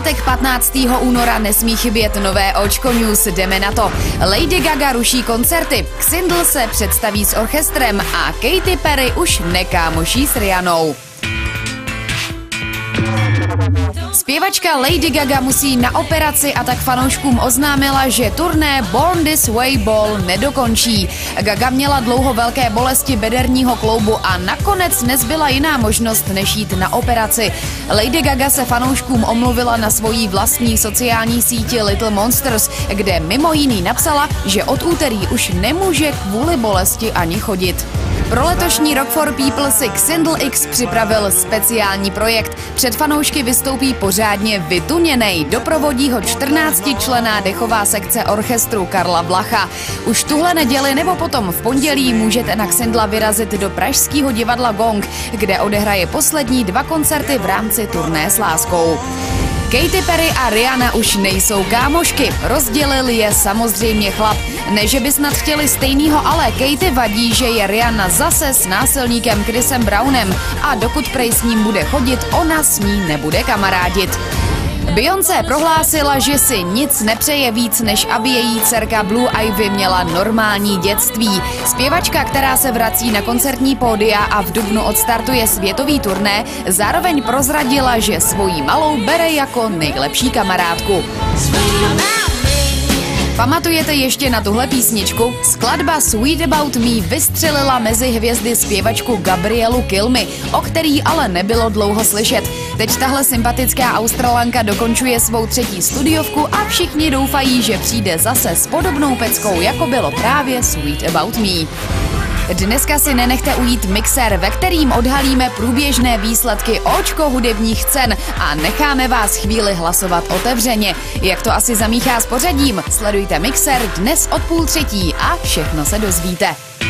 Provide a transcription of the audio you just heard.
pátek 15. února nesmí chybět nové Očko News, jdeme na to. Lady Gaga ruší koncerty, Xindl se představí s orchestrem a Katy Perry už nekámoší s Rihannou. Zpěvačka Lady Gaga musí na operaci a tak fanouškům oznámila, že turné Born This Way Ball nedokončí. Gaga měla dlouho velké bolesti bederního kloubu a nakonec nezbyla jiná možnost, než jít na operaci. Lady Gaga se fanouškům omluvila na svojí vlastní sociální síti Little Monsters, kde mimo jiný napsala, že od úterý už nemůže kvůli bolesti ani chodit. Pro letošní Rock for People si Xindl X připravil speciální projekt. Před fanoušky vystoupí pořádně vytuněnej. Doprovodí ho 14členná dechová sekce orchestru Karla Blacha. Už tuhle neděli nebo potom v pondělí můžete na Xindla vyrazit do pražského divadla Gong, kde odehraje poslední 2 koncerty v rámci turné s láskou. Katy Perry a Rihanna už nejsou kámošky, rozdělil je samozřejmě chlap. Ne, že by snad chtěli stejnýho, ale Katy vadí, že je Rihanna zase s násilníkem Chrisem Brownem a dokud prej s ním bude chodit, ona s ní nebude kamarádit. Beyoncé prohlásila, že si nic nepřeje víc, než aby její dcerka Blue Ivy měla normální dětství. Zpěvačka, která se vrací na koncertní pódia a v dubnu odstartuje světový turné, zároveň prozradila, že svojí malou bere jako nejlepší kamarádku. Pamatujete ještě na tuhle písničku? Skladba Sweet About Me vystřelila mezi hvězdy zpěvačku Gabrielu Kilmy, o který ale nebylo dlouho slyšet. Teď tahle sympatická Australanka dokončuje svou 3. studiovku a všichni doufají, že přijde zase s podobnou peckou, jako bylo právě Sweet About Me. Dneska si nenechte ujít mixer, ve kterým odhalíme průběžné výsledky Očko hudebních cen a necháme vás chvíli hlasovat otevřeně. Jak to asi zamíchá s pořadím? Sledujte mixer dnes od 2:30 a všechno se dozvíte.